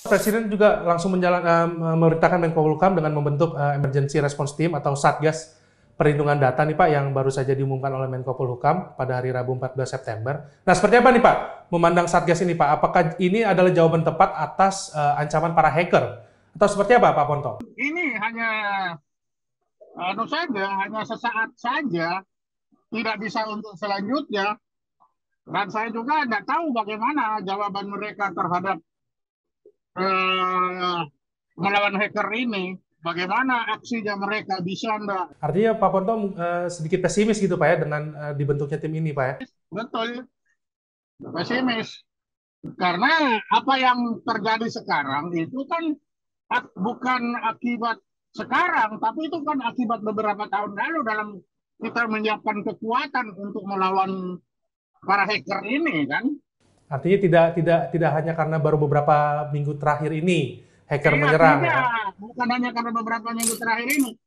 Presiden juga langsung memerintahkan Menko Polhukam dengan membentuk Emergency Response Team atau Satgas Perlindungan Data nih Pak, yang baru saja diumumkan oleh Menko Polhukam pada hari Rabu 14 September. Nah, seperti apa nih Pak memandang Satgas ini Pak? Apakah ini adalah jawaban tepat atas ancaman para hacker? Atau seperti apa Pak Ponto? Ini hanya hanya sesaat saja, tidak bisa untuk selanjutnya. Dan saya juga tidak tahu bagaimana jawaban mereka terhadap eh, melawan hacker ini. Bagaimana aksinya mereka, bisa enggak? Artinya Pak Ponto sedikit pesimis gitu Pak ya dengan dibentuknya tim ini Pak ya? Betul, pesimis. Karena apa yang terjadi sekarang itu kan bukan akibat sekarang, tapi itu kan akibat beberapa tahun lalu dalam kita menyiapkan kekuatan untuk melawan para hacker ini kan. Artinya tidak hanya karena baru beberapa minggu terakhir ini hacker Iya, menyerang ya? tidak. Bukan hanya karena beberapa minggu terakhir ini.